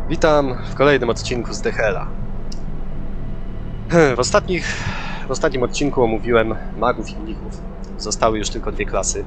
Witam w kolejnym odcinku z DHL-a. W ostatnim odcinku omówiłem magów i mnichów. Zostały już tylko dwie klasy.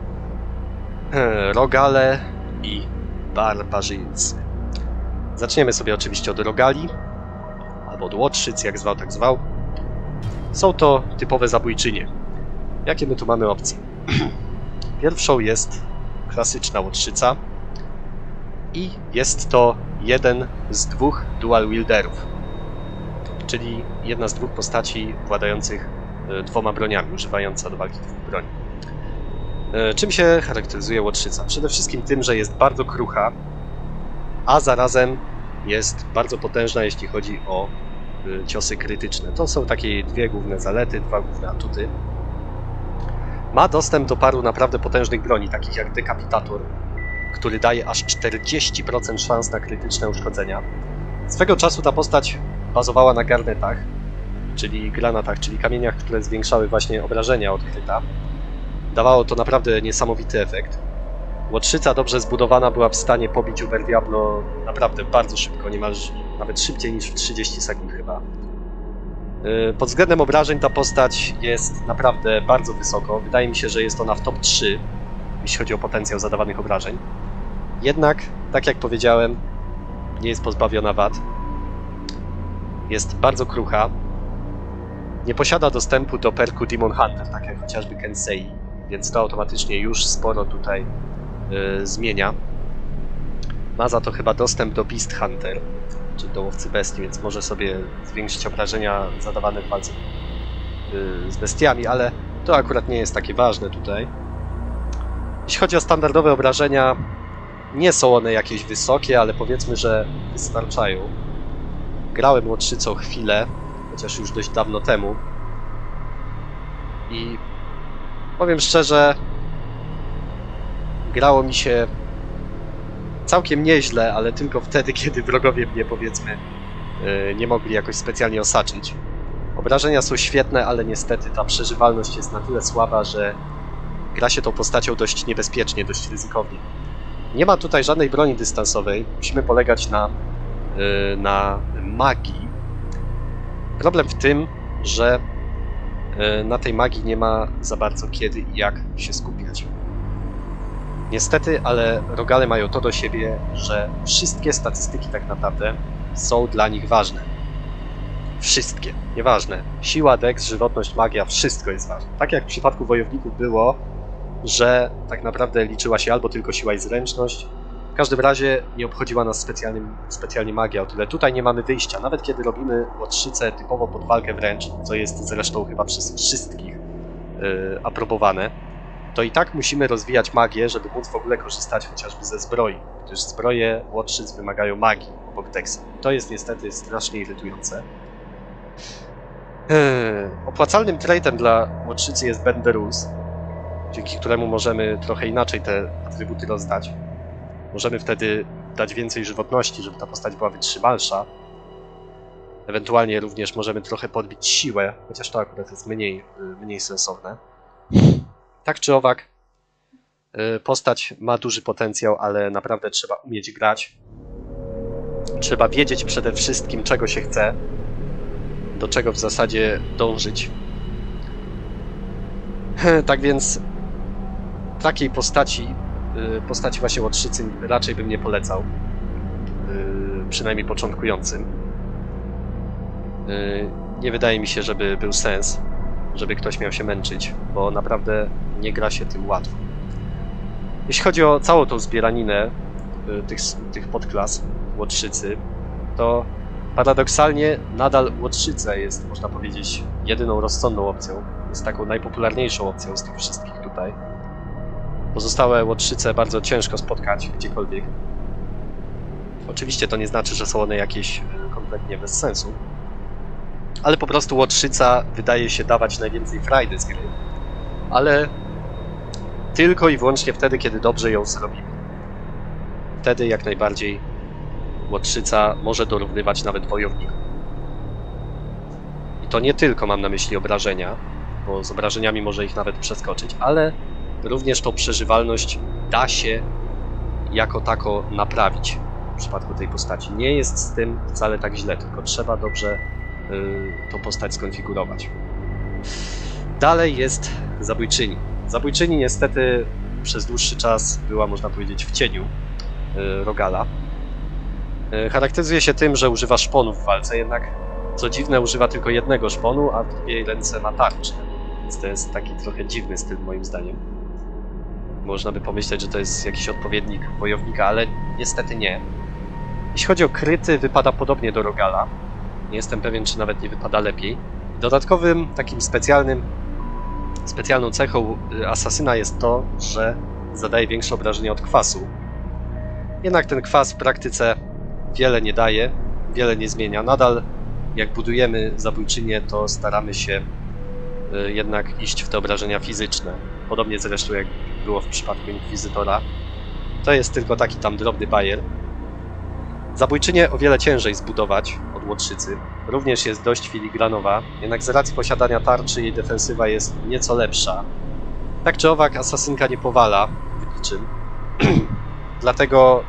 Rogale i barbarzyńcy. Zaczniemy sobie oczywiście od rogali, albo od łotrzyc, jak zwał, tak zwał. Są to typowe zabójczynie. Jakie my tu mamy opcje? Pierwszą jest klasyczna łotrzyca i jest to jeden z dwóch dual wielderów, czyli jedna z dwóch postaci władających dwoma broniami, używająca do walki dwóch broni. Czym się charakteryzuje łotrzyca? Przede wszystkim tym, że jest bardzo krucha, a zarazem jest bardzo potężna, jeśli chodzi o ciosy krytyczne. To są takie dwie główne zalety, dwa główne atuty. Ma dostęp do paru naprawdę potężnych broni, takich jak dekapitator, który daje aż 40% szans na krytyczne uszkodzenia. Swego czasu ta postać bazowała na garnetach, czyli granatach, czyli kamieniach, które zwiększały właśnie obrażenia od kryta. Dawało to naprawdę niesamowity efekt. Łotrzyca dobrze zbudowana była w stanie pobić Uber Diablo naprawdę bardzo szybko, niemal nawet szybciej niż w 30 sekund chyba. Pod względem obrażeń ta postać jest naprawdę bardzo wysoko. Wydaje mi się, że jest ona w top 3, jeśli chodzi o potencjał zadawanych obrażeń. Jednak, tak jak powiedziałem, nie jest pozbawiona wad. Jest bardzo krucha. Nie posiada dostępu do perku Demon Hunter, tak jak chociażby Kensei, więc to automatycznie już sporo tutaj zmienia. Ma za to chyba dostęp do Beast Hunter, czy do łowcy bestii, więc może sobie zwiększyć obrażenia zadawane w walce z bestiami, ale to akurat nie jest takie ważne tutaj. Jeśli chodzi o standardowe obrażenia, nie są one jakieś wysokie, ale powiedzmy, że wystarczają. Grałem łotrzycą chwilę, chociaż już dość dawno temu. I powiem szczerze, grało mi się całkiem nieźle, ale tylko wtedy, kiedy wrogowie mnie, powiedzmy, nie mogli jakoś specjalnie osaczyć. Obrażenia są świetne, ale niestety ta przeżywalność jest na tyle słaba, że gra się tą postacią dość niebezpiecznie, dość ryzykownie. Nie ma tutaj żadnej broni dystansowej, musimy polegać na magii. Problem w tym, że na tej magii nie ma za bardzo kiedy i jak się skupiać. Niestety, ale rogale mają to do siebie, że wszystkie statystyki tak naprawdę są dla nich ważne. Wszystkie, nieważne. Siła, dex, żywotność, magia, wszystko jest ważne. Tak jak w przypadku wojowników było, że tak naprawdę liczyła się albo tylko siła i zręczność. W każdym razie nie obchodziła nas specjalnie magia, o tyle tutaj nie mamy wyjścia. Nawet kiedy robimy łotrzycę typowo pod walkę wręcz, co jest zresztą chyba przez wszystkich aprobowane, to i tak musimy rozwijać magię, żeby móc w ogóle korzystać chociażby ze zbroi, gdyż zbroje łotrzyc wymagają magii obok dexa. To jest niestety strasznie irytujące. Opłacalnym traitem dla łotrzycy jest Bend the Rules, dzięki któremu możemy trochę inaczej te atrybuty rozdać. Możemy wtedy dać więcej żywotności, żeby ta postać była wytrzymalsza. Ewentualnie również możemy trochę podbić siłę, chociaż to akurat jest mniej sensowne. Tak czy owak, postać ma duży potencjał, ale naprawdę trzeba umieć grać. Trzeba wiedzieć przede wszystkim, czego się chce, do czego w zasadzie dążyć. Tak więc takiej postaci właśnie łotrzycy raczej bym nie polecał, przynajmniej początkującym. Nie wydaje mi się, żeby był sens, żeby ktoś miał się męczyć, bo naprawdę nie gra się tym łatwo. Jeśli chodzi o całą tą zbieraninę tych podklas łotrzycy, to paradoksalnie nadal łotrzyca jest, można powiedzieć, jedyną rozsądną opcją. Jest taką najpopularniejszą opcją z tych wszystkich tutaj. Pozostałe łotrzyce bardzo ciężko spotkać gdziekolwiek. Oczywiście to nie znaczy, że są one jakieś kompletnie bez sensu, ale po prostu łotrzyca wydaje się dawać najwięcej frajdy z gry, ale tylko i wyłącznie wtedy, kiedy dobrze ją zrobimy. Wtedy jak najbardziej łotrzyca może dorównywać nawet wojownikom. I to nie tylko mam na myśli obrażenia, bo z obrażeniami może ich nawet przeskoczyć, ale również tą przeżywalność da się jako tako naprawić przypadku tej postaci. Nie jest z tym wcale tak źle, tylko trzeba dobrze tą postać skonfigurować. Dalej jest zabójczyni. Zabójczyni niestety przez dłuższy czas była, można powiedzieć, w cieniu Rogala. Charakteryzuje się tym, że używa szponów w walce, jednak co dziwne używa tylko jednego szponu, a w drugiej ręce ma tarczę. Więc to jest taki trochę dziwny styl moim zdaniem. Można by pomyśleć, że to jest jakiś odpowiednik wojownika, ale niestety nie. Jeśli chodzi o kryty, wypada podobnie do Rogala. Nie jestem pewien, czy nawet nie wypada lepiej. Dodatkowym takim specjalną cechą asasyna jest to, że zadaje większe obrażenia od kwasu. Jednak ten kwas w praktyce wiele nie daje, wiele nie zmienia. Nadal jak budujemy zabójczynię, to staramy się jednak iść w te obrażenia fizyczne. Podobnie zresztą jak było w przypadku Inkwizytora. To jest tylko taki tam drobny bajer. Zabójczynię o wiele ciężej zbudować od łotrzycy. Również jest dość filigranowa, jednak z racji posiadania tarczy jej defensywa jest nieco lepsza. Tak czy owak asasynka nie powala w niczym. Dlatego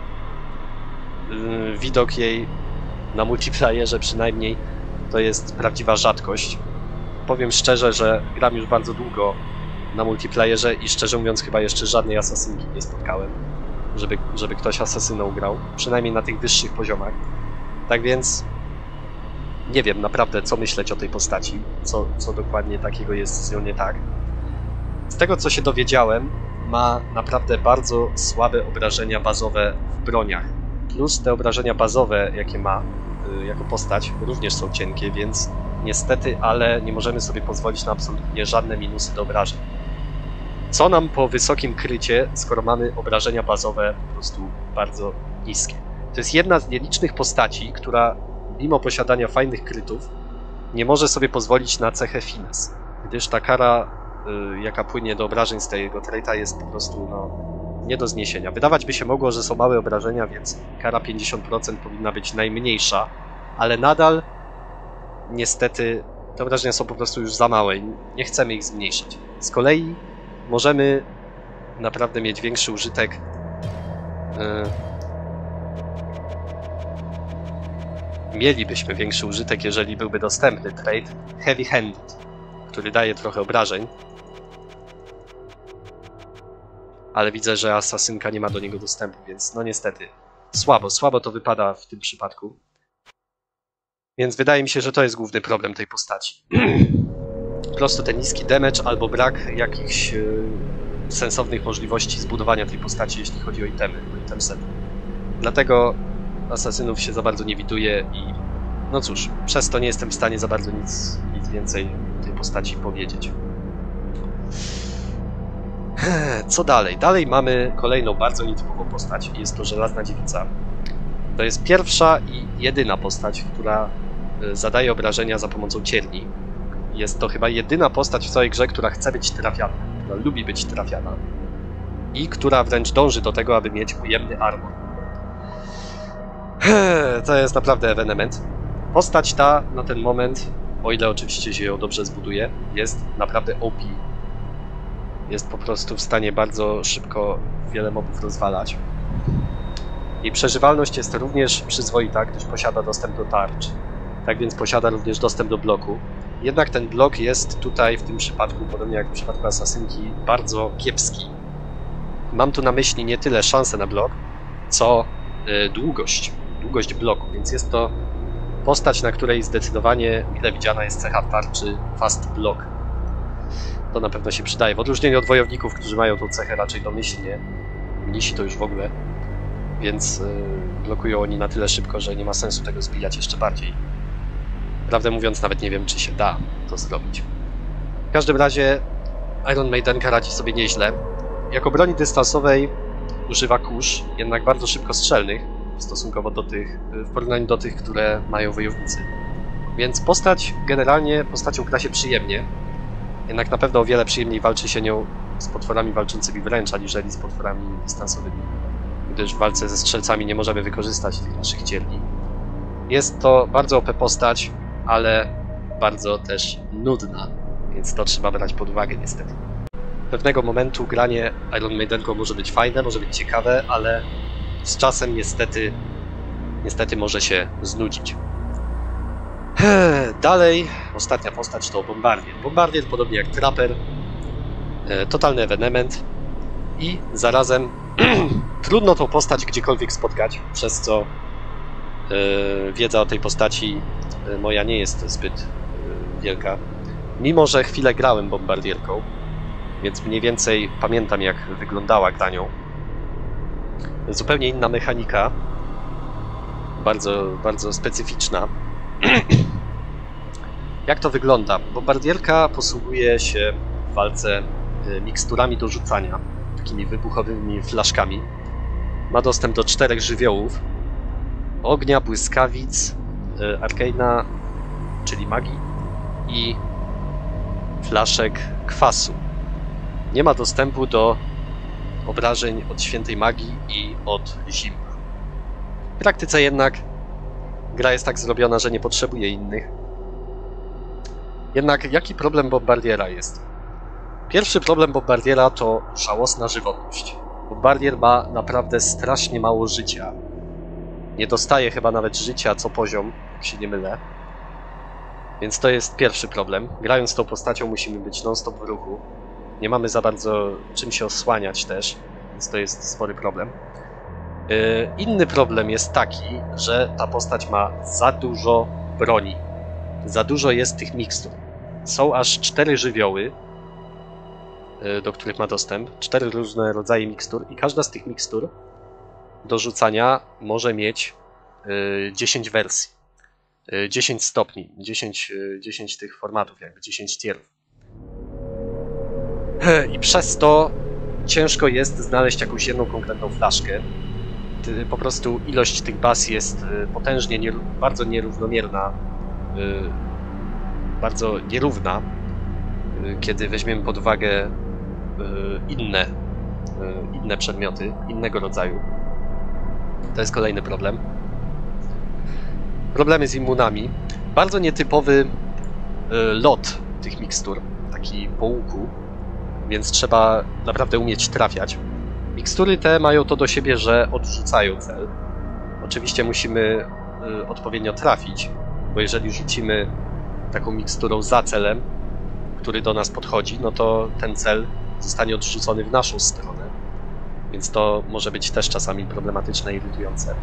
widok jej na multiplayerze przynajmniej to jest prawdziwa rzadkość. Powiem szczerze, że gram już bardzo długo na multiplayerze i szczerze mówiąc chyba jeszcze żadnej asasynki nie spotkałem, żeby ktoś asasyną grał, przynajmniej na tych wyższych poziomach. Tak więc nie wiem naprawdę, co myśleć o tej postaci, co dokładnie takiego jest z nią nie tak. Z tego, co się dowiedziałem, ma naprawdę bardzo słabe obrażenia bazowe w broniach. Plus te obrażenia bazowe, jakie ma jako postać, również są cienkie, więc niestety, ale nie możemy sobie pozwolić na absolutnie żadne minusy do obrażeń. Co nam po wysokim krycie, skoro mamy obrażenia bazowe po prostu bardzo niskie? To jest jedna z nielicznych postaci, która mimo posiadania fajnych krytów nie może sobie pozwolić na cechę finesse, gdyż ta kara, jaka płynie do obrażeń z tego traita, jest po prostu nie do zniesienia. Wydawać by się mogło, że są małe obrażenia, więc kara 50% powinna być najmniejsza, ale nadal niestety te obrażenia są po prostu już za małe i nie chcemy ich zmniejszyć. Z kolei możemy naprawdę mieć większy użytek mielibyśmy większy użytek, jeżeli byłby dostępny trait Heavy Handed, który daje trochę obrażeń. Ale widzę, że asasynka nie ma do niego dostępu, więc no niestety słabo to wypada w tym przypadku. Więc wydaje mi się, że to jest główny problem tej postaci. Po prostu ten niski damage albo brak jakichś sensownych możliwości zbudowania tej postaci, jeśli chodzi o itemy, o item set. Dlatego asasynów się za bardzo nie widuje i no cóż, przez to nie jestem w stanie za bardzo nic więcej o tej postaci powiedzieć. Co dalej? Dalej mamy kolejną bardzo nietypową postać i jest to Żelazna Dziewica. To jest pierwsza i jedyna postać, która zadaje obrażenia za pomocą cierni. Jest to chyba jedyna postać w całej grze, która chce być trafiana, która lubi być trafiana i która wręcz dąży do tego, aby mieć ujemny armor. To jest naprawdę ewenement. Postać ta na ten moment, o ile oczywiście się ją dobrze zbuduje, jest naprawdę OP. Jest po prostu w stanie bardzo szybko wiele mobów rozwalać. Jej przeżywalność jest również przyzwoita, gdyż posiada dostęp do tarcz. Tak więc posiada również dostęp do bloku. Jednak ten blok jest tutaj w tym przypadku, podobnie jak w przypadku asasynki, bardzo kiepski. Mam tu na myśli nie tyle szansę na blok, co długość bloku, więc jest to postać, na której zdecydowanie mile widziana jest cecha tarczy Fast Block. To na pewno się przydaje, w odróżnieniu od wojowników, którzy mają tą cechę raczej domyślnie. Mnisi to już w ogóle, więc blokują oni na tyle szybko, że nie ma sensu tego zbijać jeszcze bardziej. Prawdę mówiąc, nawet nie wiem, czy się da to zrobić. W każdym razie Iron Maidenka radzi sobie nieźle. Jako broni dystansowej używa kurz, jednak bardzo szybko strzelnych, w porównaniu do tych, które mają wojownicy. Więc postać generalnie postacią gra się przyjemnie, jednak na pewno o wiele przyjemniej walczy się nią z potworami walczącymi wręcz, aniżeli z potworami dystansowymi, gdyż w walce ze strzelcami nie możemy wykorzystać tych naszych cierni. Jest to bardzo OP postać, ale bardzo też nudna, więc to trzeba brać pod uwagę niestety. Pewnego momentu granie Iron Maidenką może być fajne, może być ciekawe, ale z czasem niestety niestety może się znudzić. Dalej, ostatnia postać to Bombardier. Bombardier, podobnie jak Trapper, totalny ewenement i zarazem trudno tą postać gdziekolwiek spotkać, przez co wiedza o tej postaci moja nie jest zbyt wielka. Mimo że chwilę grałem Bombardierką, więc mniej więcej pamiętam, jak wyglądała gra nią. Zupełnie inna mechanika, bardzo, bardzo specyficzna. Jak to wygląda? Bombardierka posługuje się w walce miksturami do rzucania, takimi wybuchowymi flaszkami. Ma dostęp do 4 żywiołów: ognia, błyskawic, arkeina, czyli magii, i flaszek kwasu. Nie ma dostępu do obrażeń od świętej magii i od zimna. W praktyce jednak gra jest tak zrobiona, że nie potrzebuje innych. Jednak jaki problem Bombardiera jest? Pierwszy problem Bombardiera to żałosna żywotność. Bombardier ma naprawdę strasznie mało życia. Nie dostaje chyba nawet życia co poziom, jak się nie mylę. Więc to jest pierwszy problem. Grając tą postacią musimy być non-stop w ruchu. Nie mamy za bardzo czym się osłaniać też, więc to jest spory problem. Inny problem jest taki, że ta postać ma za dużo broni. Za dużo jest tych mikstur. Są aż 4 żywioły, do których ma dostęp. 4 różne rodzaje mikstur i każda z tych mikstur do rzucania może mieć 10 wersji. 10 stopni, 10 tych formatów, jakby 10 tierów. I przez to ciężko jest znaleźć jakąś jedną konkretną flaszkę. Po prostu ilość tych baz jest potężnie, bardzo nierównomierna, bardzo nierówna, kiedy weźmiemy pod uwagę inne przedmioty, innego rodzaju. To jest kolejny problem. Problemy z immunami. Bardzo nietypowy lot tych mikstur, taki po łuku, więc trzeba naprawdę umieć trafiać. Mikstury te mają to do siebie, że odrzucają cel. Oczywiście musimy odpowiednio trafić, bo jeżeli rzucimy taką miksturą za celem, który do nas podchodzi, no to ten cel zostanie odrzucony w naszą stronę. Więc to może być też czasami problematyczne i irytujące.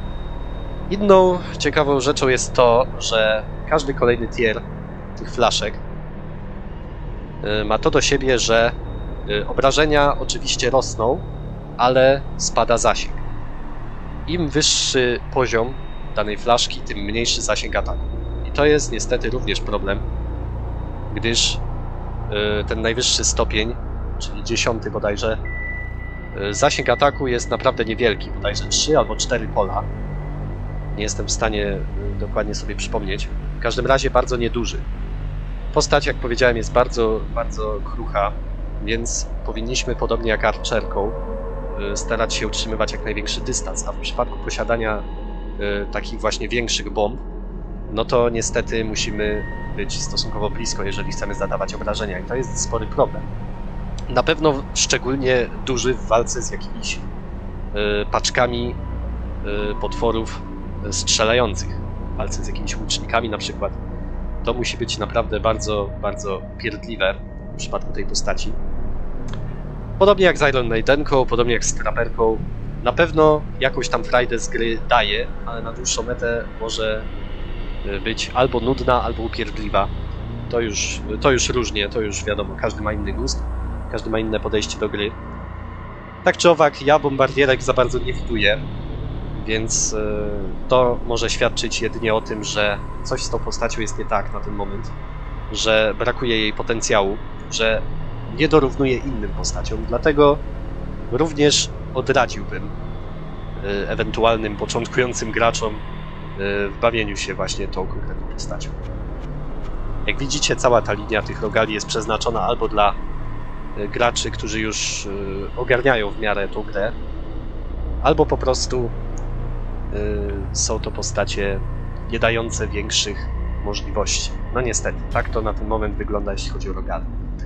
Inną ciekawą rzeczą jest to, że każdy kolejny tier tych flaszek ma to do siebie, że obrażenia oczywiście rosną, ale spada zasięg. Im wyższy poziom danej flaszki, tym mniejszy zasięg ataku. I to jest niestety również problem, gdyż ten najwyższy stopień, czyli 10 bodajże, zasięg ataku jest naprawdę niewielki, bodajże 3 albo 4 pola. Nie jestem w stanie dokładnie sobie przypomnieć. W każdym razie bardzo nieduży. Postać, jak powiedziałem, jest bardzo, bardzo krucha, więc powinniśmy, podobnie jak archerką, starać się utrzymywać jak największy dystans, a w przypadku posiadania takich właśnie większych bomb, no to niestety musimy być stosunkowo blisko, jeżeli chcemy zadawać obrażenia, i to jest spory problem. Na pewno szczególnie duży w walce z jakimiś paczkami potworów strzelających, w walce z jakimiś łucznikami na przykład. To musi być naprawdę bardzo, bardzo pierdliwe w przypadku tej postaci. Podobnie jak z Iron Maidenką, podobnie jak z Trapperką, na pewno jakąś tam frajdę z gry daje, ale na dłuższą metę może być albo nudna, albo upierdliwa. To już różnie, to już wiadomo, każdy ma inny gust, każdy ma inne podejście do gry. Tak czy owak, ja bombardierek za bardzo nie widuję, więc to może świadczyć jedynie o tym, że coś z tą postacią jest nie tak na ten moment, że brakuje jej potencjału, że nie dorównuje innym postaciom, dlatego również odradziłbym ewentualnym początkującym graczom w bawieniu się właśnie tą konkretną postacią. Jak widzicie, cała ta linia tych rogali jest przeznaczona albo dla graczy, którzy już ogarniają w miarę tą grę, albo po prostu są to postacie nie dające większych możliwości. No niestety, tak to na ten moment wygląda, jeśli chodzi o rogali.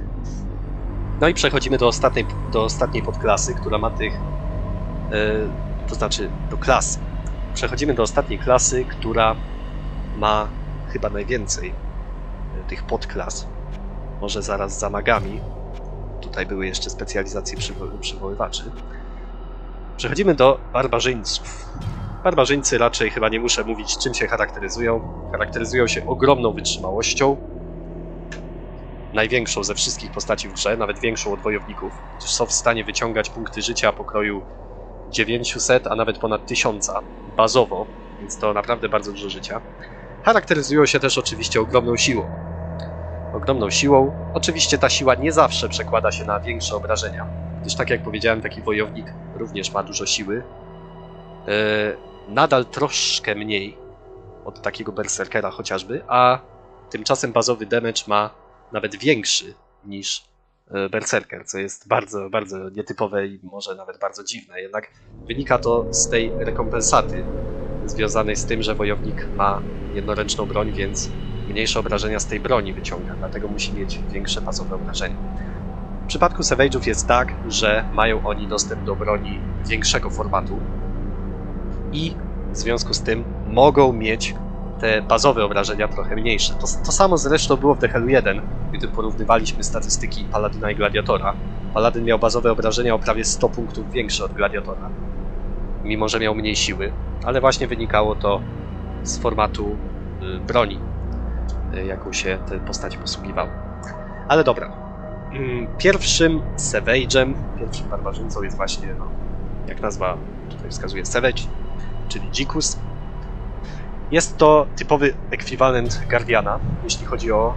No i przechodzimy do ostatniej podklasy, która ma tych, to znaczy do klasy, przechodzimy do ostatniej klasy, która ma chyba najwięcej tych podklas. Może zaraz za magami. Tutaj były jeszcze specjalizacje przywoływaczy. Przechodzimy do barbarzyńców. Barbarzyńcy raczej chyba nie muszę mówić, czym się charakteryzują. Charakteryzują się ogromną wytrzymałością. Największą ze wszystkich postaci w grze, nawet większą od wojowników, gdyż są w stanie wyciągać punkty życia pokroju 900, a nawet ponad 1000 bazowo, więc to naprawdę bardzo dużo życia. Charakteryzują się też oczywiście ogromną siłą. Oczywiście ta siła nie zawsze przekłada się na większe obrażenia, gdyż tak jak powiedziałem, taki wojownik również ma dużo siły. Nadal troszkę mniej od takiego berserkera chociażby, a tymczasem bazowy damage ma nawet większy niż berserker, co jest bardzo, bardzo nietypowe i może nawet bardzo dziwne. Jednak wynika to z tej rekompensaty związanej z tym, że wojownik ma jednoręczną broń, więc mniejsze obrażenia z tej broni wyciąga, dlatego musi mieć większe bazowe obrażenia. W przypadku Savage'ów jest tak, że mają oni dostęp do broni większego formatu i w związku z tym mogą mieć te bazowe obrażenia trochę mniejsze. To samo zresztą było w The Hellu 1, gdy porównywaliśmy statystyki Paladyna i Gladiatora. Paladyn miał bazowe obrażenia o prawie 100 punktów większe od Gladiatora, mimo że miał mniej siły, ale właśnie wynikało to z formatu broni, jaką się te postaci posługiwały. Ale dobra. Pierwszym Savage'em, pierwszym barbarzyńcą jest właśnie, jak nazwa tutaj wskazuje, Savage, czyli Dzikus. Jest to typowy ekwiwalent Guardiana, jeśli chodzi o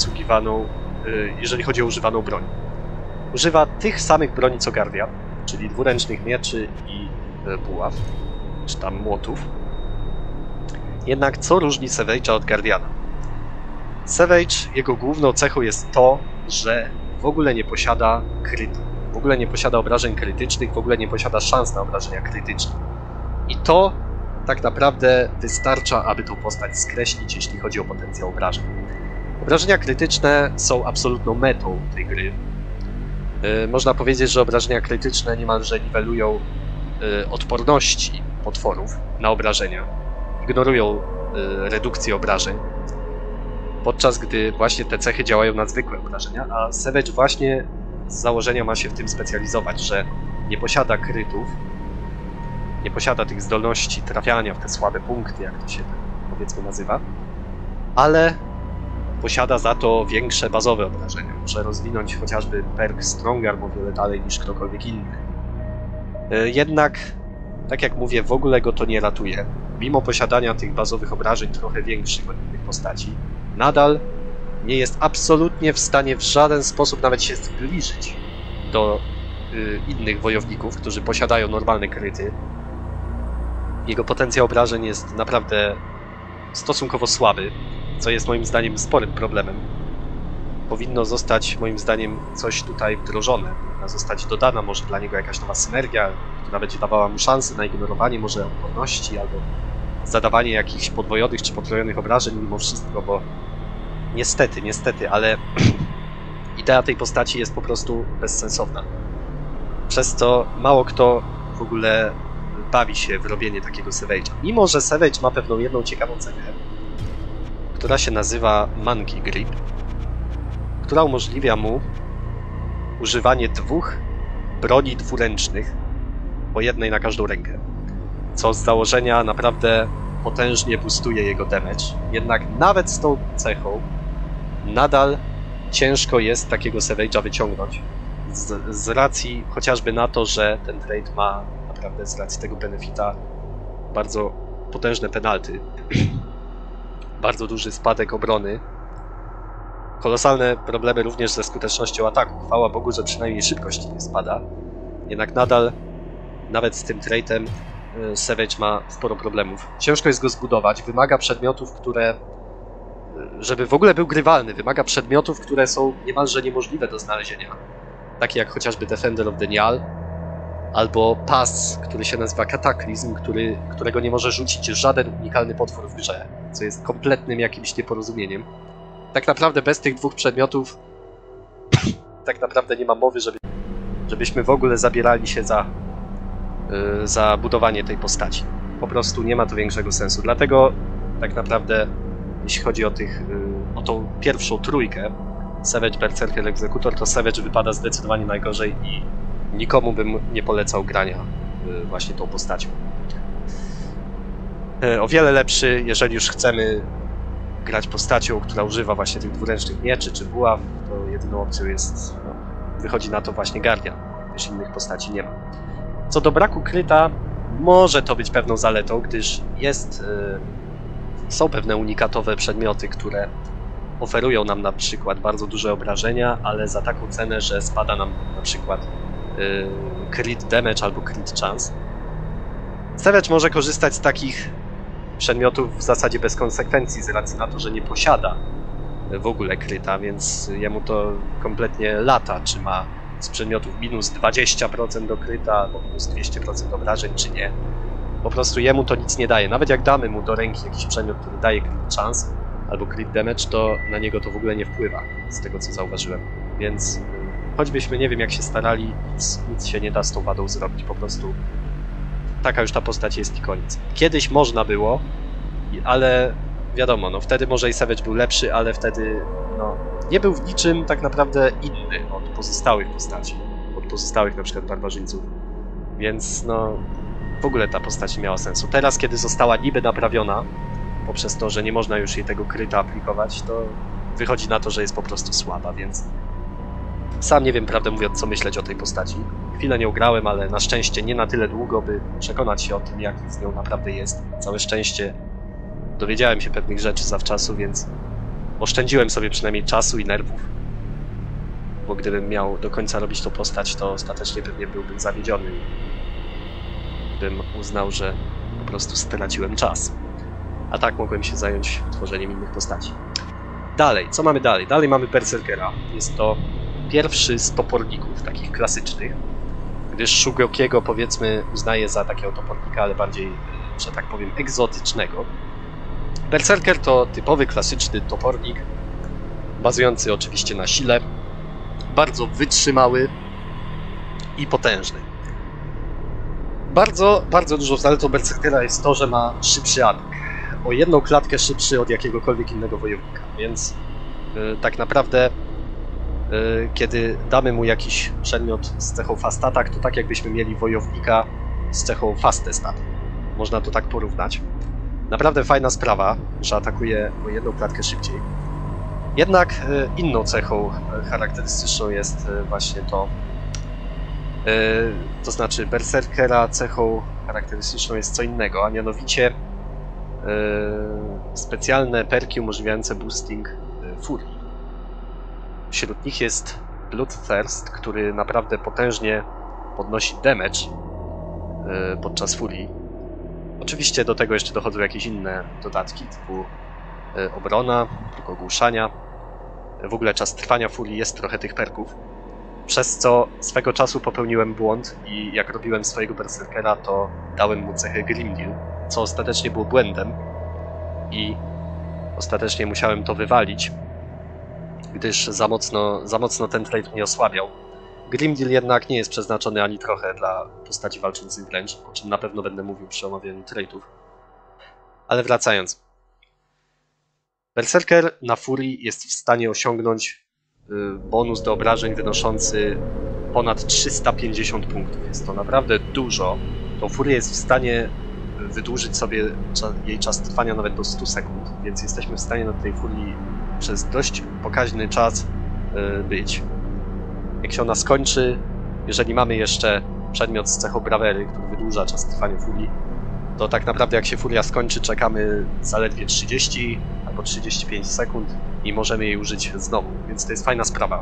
używaną broń. Używa tych samych broni co Guardian, czyli dwuręcznych mieczy i buław, czy tam młotów. Jednak co różni Savage'a od Guardiana? Savage, jego główną cechą jest to, że w ogóle nie posiada krytu, w ogóle nie posiada obrażeń krytycznych, w ogóle nie posiada szans na obrażenia krytyczne. I to tak naprawdę wystarcza, aby tą postać skreślić, jeśli chodzi o potencjał obrażeń. Obrażenia krytyczne są absolutną metą tej gry. Można powiedzieć, że obrażenia krytyczne niemalże niwelują odporności potworów na obrażenia. Ignorują redukcję obrażeń, podczas gdy właśnie te cechy działają na zwykłe obrażenia, a Savage właśnie z założenia ma się w tym specjalizować, że nie posiada krytów, nie posiada tych zdolności trafiania w te słabe punkty, jak to się powiedzmy nazywa, ale posiada za to większe bazowe obrażenia. Może rozwinąć chociażby perk Strong Arm o wiele dalej niż ktokolwiek inny. Jednak, tak jak mówię, w ogóle go to nie ratuje. Mimo posiadania tych bazowych obrażeń trochę większych od innych postaci, nadal nie jest absolutnie w stanie w żaden sposób nawet się zbliżyć do innych wojowników, którzy posiadają normalne kryty. Jego potencjał obrażeń jest naprawdę stosunkowo słaby, co jest moim zdaniem sporym problemem. Powinno zostać moim zdaniem coś tutaj wdrożone, powinna zostać dodana może dla niego jakaś nowa synergia, która będzie dawała mu szansę na ignorowanie może odporności albo zadawanie jakichś podwojonych czy potrojonych obrażeń mimo wszystko, bo niestety, ale idea tej postaci jest po prostu bezsensowna. Przez to mało kto w ogóle bawi się w robienie takiego Savage'a. Mimo że Savage ma pewną jedną ciekawą cechę, która się nazywa Monkey Grip, która umożliwia mu używanie dwóch broni dwuręcznych, po jednej na każdą rękę, co z założenia naprawdę potężnie boostuje jego damage. Jednak nawet z tą cechą nadal ciężko jest takiego Savage'a wyciągnąć z racji chociażby na to, że ten trade ma naprawdę z racji tego benefita bardzo potężne penalty, bardzo duży spadek obrony, kolosalne problemy również ze skutecznością ataku. Chwała Bogu, że przynajmniej szybkość nie spada, jednak nadal nawet z tym trade'em Savage ma sporo problemów. Ciężko jest go zbudować, wymaga przedmiotów, które, żeby w ogóle był grywalny, wymaga przedmiotów, które są niemalże niemożliwe do znalezienia. Takie jak chociażby Defender of Denial, albo pas, który się nazywa Kataklizm, którego nie może rzucić żaden unikalny potwór w grze, co jest kompletnym jakimś nieporozumieniem. Tak naprawdę bez tych dwóch przedmiotów tak naprawdę nie ma mowy, żebyśmy w ogóle zabierali się za budowanie tej postaci. po prostu nie ma to większego sensu. Dlatego tak naprawdę, jeśli chodzi o tą pierwszą trójkę, Savage, Berserker, Executor, to Savage wypada zdecydowanie najgorzej i nikomu bym nie polecał grania właśnie tą postacią. O wiele lepszy, jeżeli już chcemy grać postacią, która używa właśnie tych dwuręcznych mieczy czy buław, to jedyną opcją jest, wychodzi na to właśnie Guardian, gdyż innych postaci nie ma. Co do braku kryta, może to być pewną zaletą, gdyż są pewne unikatowe przedmioty, które oferują nam na przykład bardzo duże obrażenia, ale za taką cenę, że spada nam na przykład crit damage albo crit chance. Savage może korzystać z takich przedmiotów w zasadzie bez konsekwencji, z racji na to, że nie posiada w ogóle kryta, więc jemu to kompletnie lata, czy ma z przedmiotów minus 20% do kryta, albo minus 200% obrażeń, czy nie. Po prostu jemu to nic nie daje. Nawet jak damy mu do ręki jakiś przedmiot, który daje crit chance albo crit damage, to na niego to w ogóle nie wpływa, z tego co zauważyłem. Więc choćbyśmy nie wiem jak się starali, nic się nie da z tą wadą zrobić, po prostu taka już ta postać jest i koniec. Kiedyś można było, ale wiadomo, no wtedy może i Savage był lepszy, ale wtedy no, nie był w niczym tak naprawdę inny od pozostałych postaci, od pozostałych na przykład barbarzyńców, więc no w ogóle ta postać nie miała sensu. Teraz, kiedy została niby naprawiona, poprzez to, że nie można już jej tego kryta aplikować, to wychodzi na to, że jest po prostu słaba, więc sam nie wiem, prawdę mówiąc, co myśleć o tej postaci. Chwilę nie grałem, ale na szczęście nie na tyle długo, by przekonać się o tym, jaki z nią naprawdę jest. Całe szczęście dowiedziałem się pewnych rzeczy zawczasu, więc oszczędziłem sobie przynajmniej czasu i nerwów, bo gdybym miał do końca robić tą postać, to ostatecznie pewnie byłbym zawiedziony i bym uznał, że po prostu straciłem czas. A tak mogłem się zająć tworzeniem innych postaci. Dalej, co mamy dalej? Dalej mamy Berserkera. Jest to pierwszy z toporników, takich klasycznych, gdyż Shugokiego powiedzmy uznaję za takiego topornika, ale bardziej, że tak powiem, egzotycznego. Berserker to typowy, klasyczny topornik, bazujący oczywiście na sile, bardzo wytrzymały i potężny. Bardzo dużą zaletą Berserkera jest to, że ma szybszy atak. O jedną klatkę szybszy od jakiegokolwiek innego wojownika, więc tak naprawdę kiedy damy mu jakiś przedmiot z cechą Fast Attack, to tak jakbyśmy mieli wojownika z cechą Fastest Attack. Można to tak porównać. Naprawdę fajna sprawa, że atakuje o jedną klatkę szybciej. Jednak inną cechą charakterystyczną jest właśnie to znaczy Berserkera cechą charakterystyczną jest co innego, a mianowicie specjalne perki umożliwiające boosting furii. Wśród nich jest Bloodthirst, który naprawdę potężnie podnosi damage podczas furii. Oczywiście do tego jeszcze dochodzą jakieś inne dodatki, typu obrona, próg ogłuszania. W ogóle czas trwania furii jest trochę tych perków, przez co swego czasu popełniłem błąd i jak robiłem swojego Berserkera, to dałem mu cechę Grimdil, co ostatecznie było błędem i ostatecznie musiałem to wywalić, gdyż za mocno ten trait mnie osłabiał. Grimdil jednak nie jest przeznaczony ani trochę dla postaci walczących wręcz, o czym na pewno będę mówił przy omawianiu traitów. Ale wracając. Berserker na furii jest w stanie osiągnąć bonus do obrażeń wynoszący ponad 350 punktów. Jest to naprawdę dużo. Tą furię jest w stanie wydłużyć sobie jej czas trwania nawet do 100 sekund, więc jesteśmy w stanie na tej furii przez dość pokaźny czas być. Jak się ona skończy, jeżeli mamy jeszcze przedmiot z cechą Bravery, który wydłuża czas trwania furii, to tak naprawdę jak się furia skończy, czekamy zaledwie 30 albo 35 sekund i możemy jej użyć znowu, więc to jest fajna sprawa.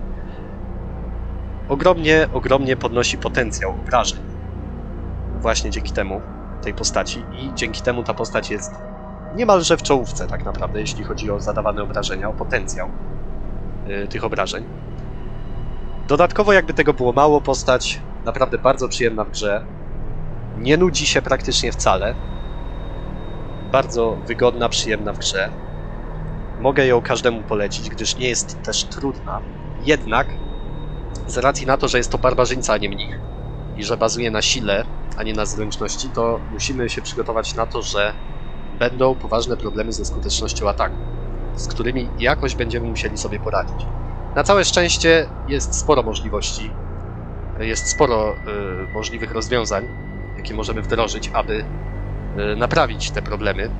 Ogromnie podnosi potencjał obrażeń właśnie dzięki temu tej postaci i dzięki temu ta postać jest niemalże w czołówce tak naprawdę, jeśli chodzi o zadawane obrażenia, o potencjał tych obrażeń. Dodatkowo, jakby tego było mało, postać naprawdę bardzo przyjemna w grze. Nie nudzi się praktycznie wcale. Bardzo wygodna, przyjemna w grze. Mogę ją każdemu polecić, gdyż nie jest też trudna. Jednak, z racji na to, że jest to barbarzyńca, a nie mnich i że bazuje na sile, a nie na zręczności, to musimy się przygotować na to, że będą poważne problemy ze skutecznością ataku, z którymi jakoś będziemy musieli sobie poradzić. Na całe szczęście jest sporo możliwości, jest sporo możliwych rozwiązań, jakie możemy wdrożyć, aby naprawić te problemy.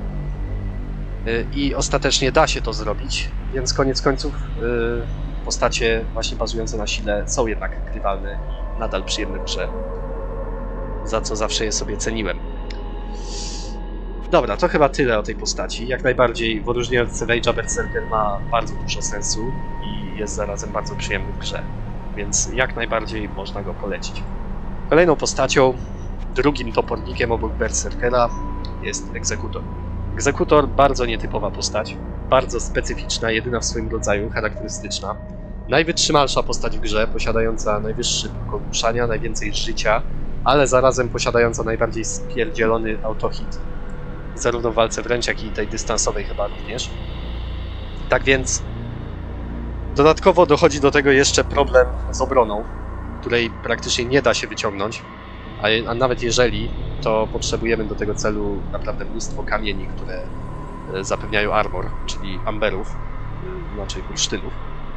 I ostatecznie da się to zrobić, więc koniec końców postacie właśnie bazujące na sile są jednak grywalne i nadal przyjemne w grze, za co zawsze je sobie ceniłem. Dobra, to chyba tyle o tej postaci. Jak najbardziej w odróżnieniu od Savage'a Berserker ma bardzo dużo sensu i jest zarazem bardzo przyjemny w grze, więc jak najbardziej można go polecić. Kolejną postacią, drugim topornikiem obok Berserkera jest Egzekutor. Egzekutor bardzo nietypowa postać, bardzo specyficzna, jedyna w swoim rodzaju, charakterystyczna. Najwytrzymalsza postać w grze, posiadająca najwyższy próg ogłuszania, najwięcej życia, ale zarazem posiadająca najbardziej spierdzielony autohit, zarówno w walce wręcz, jak i tej dystansowej chyba również. Tak więc dodatkowo dochodzi do tego jeszcze problem z obroną, której praktycznie nie da się wyciągnąć, a nawet jeżeli, to potrzebujemy do tego celu naprawdę mnóstwo kamieni, które zapewniają armor, czyli amberów, inaczej bursztynów.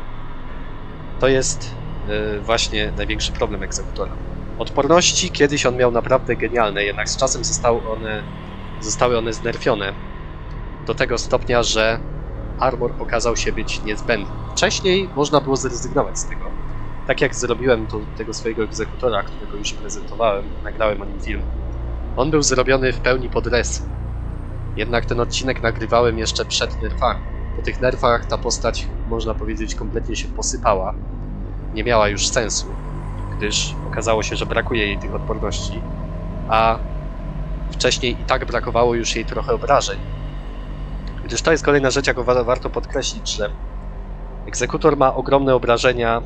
To jest właśnie największy problem Egzekutora. Odporności kiedyś on miał naprawdę genialne, jednak z czasem zostały one znerfione do tego stopnia, że armor okazał się być niezbędny. Wcześniej można było zrezygnować z tego. Tak jak zrobiłem do tego swojego Egzekutora, którego już prezentowałem, nagrałem o nim film. On był zrobiony w pełni pod res. Jednak ten odcinek nagrywałem jeszcze przed nerfami. Po tych nerfach ta postać, można powiedzieć, kompletnie się posypała. Nie miała już sensu, gdyż okazało się, że brakuje jej tych odporności, a wcześniej i tak brakowało już jej trochę obrażeń. Gdyż to jest kolejna rzecz, jaką warto podkreślić, że Egzekutor ma ogromne obrażenia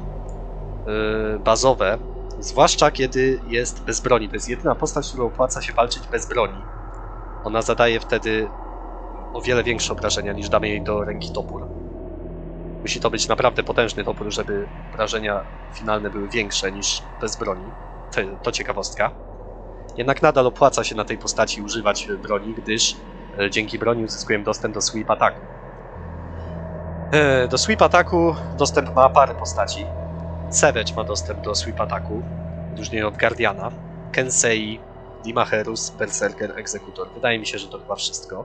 bazowe, zwłaszcza kiedy jest bez broni. To jest jedyna postać, którą opłaca się walczyć bez broni. Ona zadaje wtedy o wiele większe obrażenia, niż damy jej do ręki topór. Musi to być naprawdę potężny topór, żeby obrażenia finalne były większe niż bez broni. To ciekawostka. Jednak nadal opłaca się na tej postaci używać broni, gdyż dzięki broni uzyskujemy dostęp do sweep ataku. Do sweep ataku dostęp ma parę postaci. Savage ma dostęp do sweep ataku, różnie od Guardiana, Kensei, Dimacherus, Berserker, Egzekutor. Wydaje mi się, że to chyba wszystko.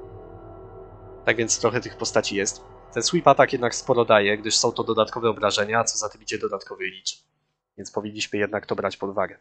Tak więc trochę tych postaci jest. Ten sweep atak jednak sporo daje, gdyż są to dodatkowe obrażenia, a co za tym idzie dodatkowy licz. Więc powinniśmy jednak to brać pod uwagę.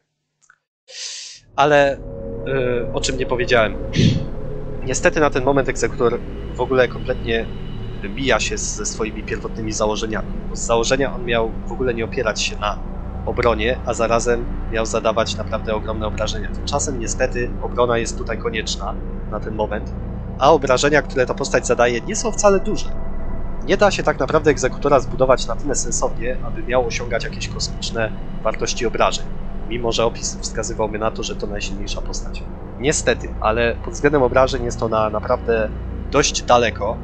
Ale o czym nie powiedziałem. Niestety na ten moment Egzekutor w ogóle kompletnie mija się ze swoimi pierwotnymi założeniami. Bo z założenia on miał w ogóle nie opierać się na obronie, a zarazem miał zadawać naprawdę ogromne obrażenia. Tymczasem niestety obrona jest tutaj konieczna na ten moment, a obrażenia, które ta postać zadaje, nie są wcale duże. Nie da się tak naprawdę Egzekutora zbudować na tyle sensownie, aby miał osiągać jakieś kosmiczne wartości obrażeń. Mimo że opis wskazywałby na to, że to najsilniejsza postać. Niestety, ale pod względem obrażeń jest ona naprawdę dość daleko.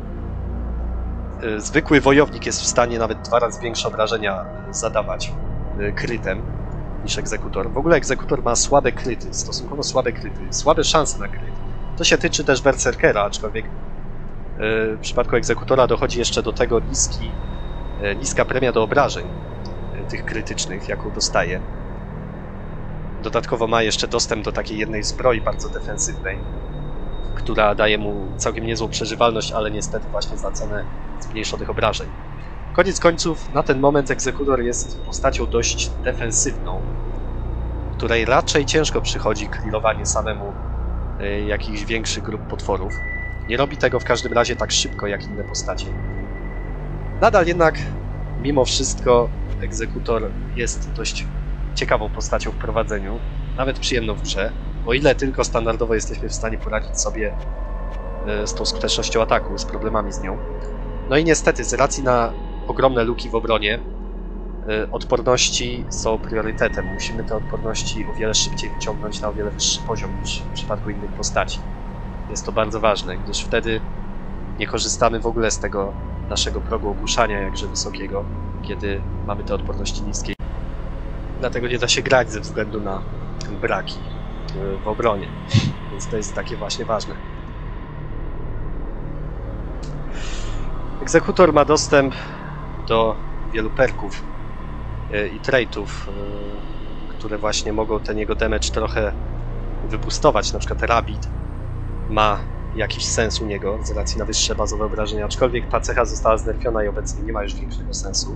Zwykły wojownik jest w stanie nawet 2 razy większe obrażenia zadawać krytem niż Egzekutor. W ogóle Egzekutor ma słabe kryty, stosunkowo słabe kryty, słabe szanse na kryt. To się tyczy też Berserkera, aczkolwiek w przypadku Egzekutora dochodzi jeszcze do tego niska premia do obrażeń tych krytycznych, jaką dostaje. Dodatkowo ma jeszcze dostęp do takiej jednej zbroi bardzo defensywnej, która daje mu całkiem niezłą przeżywalność, ale niestety właśnie za cenę zmniejszonych obrażeń. Koniec końców, na ten moment Egzekutor jest postacią dość defensywną, której raczej ciężko przychodzi clearowanie samemu jakichś większych grup potworów. Nie robi tego w każdym razie tak szybko jak inne postacie. Nadal jednak, mimo wszystko, Egzekutor jest dość ciekawą postacią w prowadzeniu, nawet przyjemną w grze, o ile tylko standardowo jesteśmy w stanie poradzić sobie z tą skutecznością ataku, z problemami z nią. No i niestety, z racji na ogromne luki w obronie, odporności są priorytetem. Musimy te odporności o wiele szybciej wyciągnąć na o wiele wyższy poziom niż w przypadku innych postaci. Jest to bardzo ważne, gdyż wtedy nie korzystamy w ogóle z tego naszego progu ogłuszania jakże wysokiego, kiedy mamy te odporności niskie. Dlatego nie da się grać ze względu na braki w obronie. Więc to jest takie właśnie ważne. Egzekutor ma dostęp do wielu perków i traitów, które właśnie mogą ten jego damage trochę wypustować. Na przykład Rabbit ma jakiś sens u niego z racji na wyższe bazowe obrażenia, aczkolwiek ta cecha została znerfiona i obecnie nie ma już większego sensu.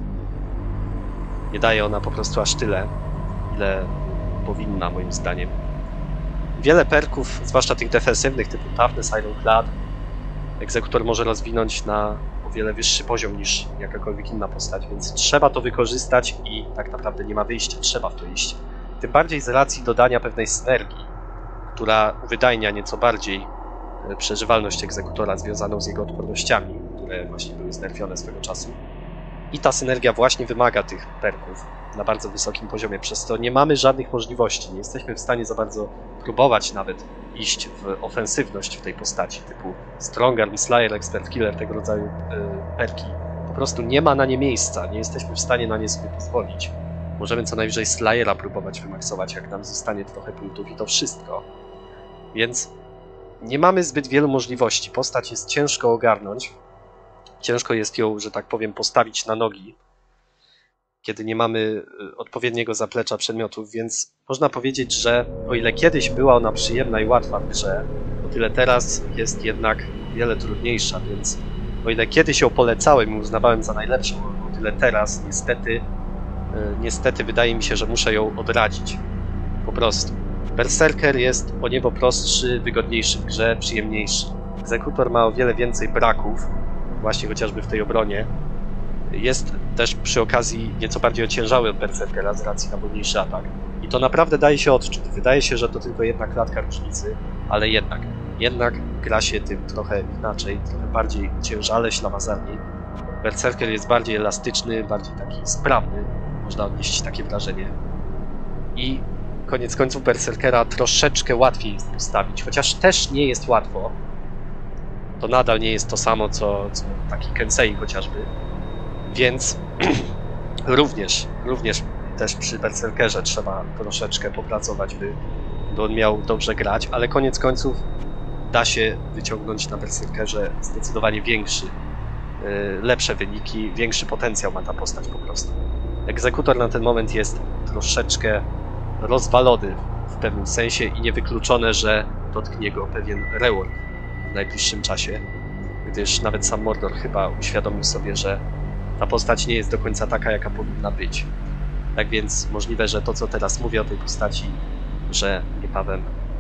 Nie daje ona po prostu aż tyle, ile powinna, moim zdaniem. Wiele perków, zwłaszcza tych defensywnych typu Toughness, Ironclad, egzekutor może rozwinąć na o wiele wyższy poziom niż jakakolwiek inna postać, więc trzeba to wykorzystać i tak naprawdę nie ma wyjścia, trzeba w to iść. Tym bardziej z racji dodania pewnej synergii, która wydajnia nieco bardziej przeżywalność egzekutora związaną z jego odpornościami, które właśnie były znerfione swego czasu. I ta synergia właśnie wymaga tych perków na bardzo wysokim poziomie, przez to nie mamy żadnych możliwości, nie jesteśmy w stanie za bardzo próbować nawet iść w ofensywność w tej postaci, typu Strongarm, Slayer, Expert Killer, tego rodzaju perki. Po prostu nie ma na nie miejsca, nie jesteśmy w stanie na nie sobie pozwolić. Możemy co najwyżej Slayera próbować wymaksować, jak nam zostanie trochę punktów i to wszystko. Więc nie mamy zbyt wielu możliwości. Postać jest ciężko ogarnąć. Ciężko jest ją, że tak powiem, postawić na nogi, kiedy nie mamy odpowiedniego zaplecza przedmiotów, więc można powiedzieć, że o ile kiedyś była ona przyjemna i łatwa w grze, o tyle teraz jest jednak wiele trudniejsza, więc o ile kiedyś ją polecałem i uznawałem za najlepszą, o tyle teraz niestety wydaje mi się, że muszę ją odradzić. Po prostu. Berserker jest o niebo prostszy, wygodniejszy w grze, przyjemniejszy. Egzekutor ma o wiele więcej braków, właśnie chociażby w tej obronie. Jest też przy okazji nieco bardziej ociężały od Berserkera z racji na wolniejszy atak. I to naprawdę daje się odczuć. Wydaje się, że to tylko jedna klatka różnicy, ale jednak gra się tym trochę inaczej, trochę bardziej ciężale, ślamazarniej. Berserker jest bardziej elastyczny, bardziej taki sprawny, można odnieść takie wrażenie. I koniec końców Berserkera troszeczkę łatwiej jest postawić, chociaż też nie jest łatwo. To nadal nie jest to samo, co taki Kensei chociażby. Więc również też przy Berserkerze trzeba troszeczkę popracować, by on miał dobrze grać, ale koniec końców da się wyciągnąć na Berserkerze zdecydowanie lepsze wyniki, większy potencjał ma ta postać po prostu. Egzekutor na ten moment jest troszeczkę rozwalony w pewnym sensie i niewykluczone, że dotknie go pewien rework w najbliższym czasie, gdyż nawet sam Mordor chyba uświadomił sobie, że ta postać nie jest do końca taka, jaka powinna być. Tak więc możliwe, że to, co teraz mówię o tej postaci, że niebawem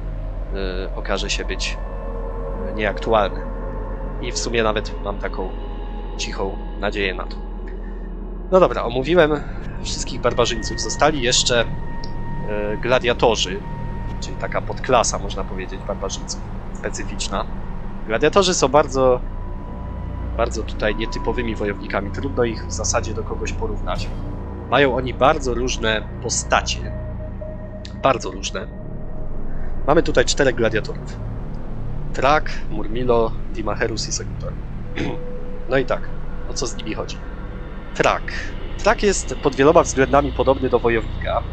okaże się być nieaktualne. I w sumie nawet mam taką cichą nadzieję na to. No dobra, omówiłem wszystkich barbarzyńców. Zostali jeszcze gladiatorzy, czyli taka podklasa, można powiedzieć, barbarzyńców specyficzna. Gladiatorzy są bardzo tutaj nietypowymi wojownikami. Trudno ich w zasadzie do kogoś porównać. Mają oni bardzo różne postacie. Bardzo różne. Mamy tutaj 4 gladiatorów. Trak, Murmilo, Dimaherus i Segutor. No i tak, o co z nimi chodzi? Trak jest pod wieloma względami podobny do wojownika.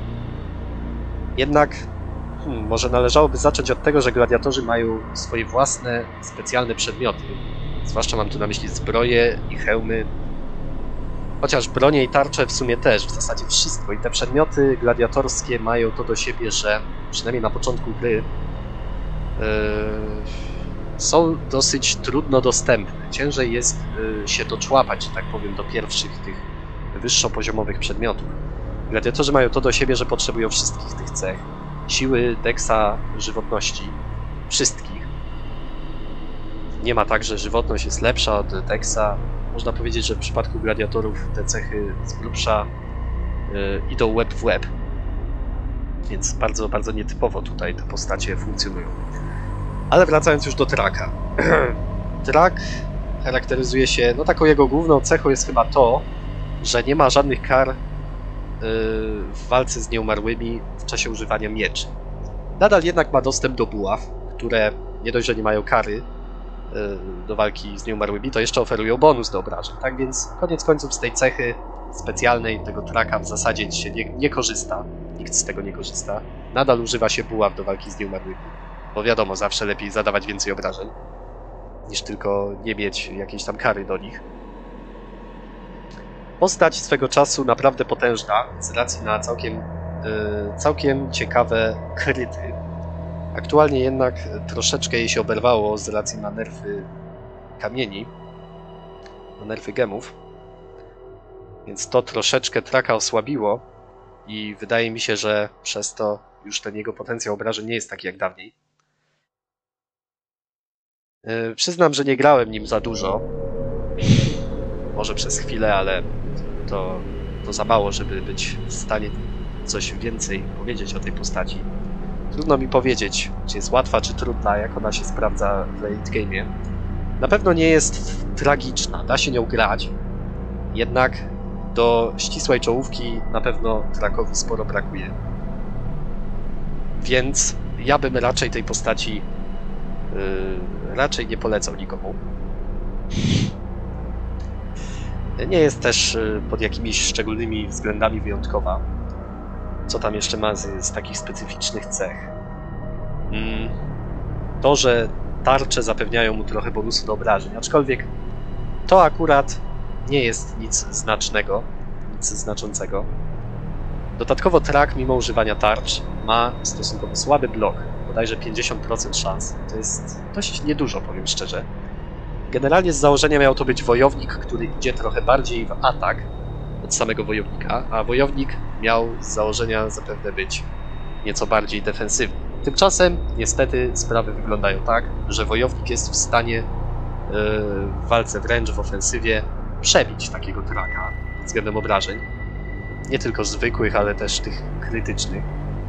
Jednak może należałoby zacząć od tego, że gladiatorzy mają swoje własne, specjalne przedmioty. Zwłaszcza mam tu na myśli zbroje i hełmy. Chociaż bronie i tarcze w sumie też, w zasadzie wszystko. I te przedmioty gladiatorskie mają to do siebie, że przynajmniej na początku gry są dosyć trudno dostępne. Ciężej jest się doczłapać, że tak powiem, do pierwszych tych wyższopoziomowych przedmiotów. Gladiatorzy mają to do siebie, że potrzebują wszystkich tych cech. Siły, deksa, żywotności. Wszystkich. Nie ma tak, że żywotność jest lepsza od deksa. Można powiedzieć, że w przypadku gladiatorów te cechy z grubsza idą łeb w łeb. Więc bardzo, bardzo nietypowo tutaj te postacie funkcjonują. Ale wracając już do Traka. Trak charakteryzuje się, no taką jego główną cechą jest chyba to, że nie ma żadnych kar w walce z nieumarłymi w czasie używania mieczy. Nadal jednak ma dostęp do buław, które nie dość, że nie mają kary do walki z nieumarłymi, to jeszcze oferują bonus do obrażeń. Tak więc koniec końców z tej cechy specjalnej tego Traka w zasadzie się nie korzysta. Nikt z tego nie korzysta. nadal używa się buław do walki z nieumarłymi. Bo wiadomo, zawsze lepiej zadawać więcej obrażeń, niż tylko nie mieć jakiejś tam kary do nich. Postać swego czasu naprawdę potężna, z racji na całkiem ciekawe kryty. Aktualnie jednak troszeczkę jej się oberwało z racji na nerfy kamieni, na nerfy gemów. Więc to troszeczkę traka osłabiło i wydaje mi się, że przez to już ten jego potencjał obrażeń nie jest taki jak dawniej. Przyznam, że nie grałem nim za dużo. Może przez chwilę, ale to za mało, żeby być w stanie coś więcej powiedzieć o tej postaci. Trudno mi powiedzieć, czy jest łatwa, czy trudna, jak ona się sprawdza w late game'ie. Na pewno nie jest tragiczna, da się nią grać. Jednak do ścisłej czołówki na pewno Trakowi sporo brakuje. Więc ja bym raczej tej postaci raczej nie polecał nikomu. Nie jest też pod jakimiś szczególnymi względami wyjątkowa. Co tam jeszcze ma z takich specyficznych cech? To, że tarcze zapewniają mu trochę bonusu do obrażeń, aczkolwiek to akurat nie jest nic znacznego, nic znaczącego. Dodatkowo Trak, mimo używania tarcz, ma stosunkowo słaby blok, bodajże 50% szans. To jest dość niedużo, powiem szczerze. Generalnie z założenia miał to być wojownik, który idzie trochę bardziej w atak od samego wojownika, a wojownik miał z założenia zapewne być nieco bardziej defensywny. Tymczasem niestety sprawy wyglądają tak, że wojownik jest w stanie w walce wręcz, w ofensywie przebić takiego Traka pod względem obrażeń. Nie tylko zwykłych, ale też tych krytycznych.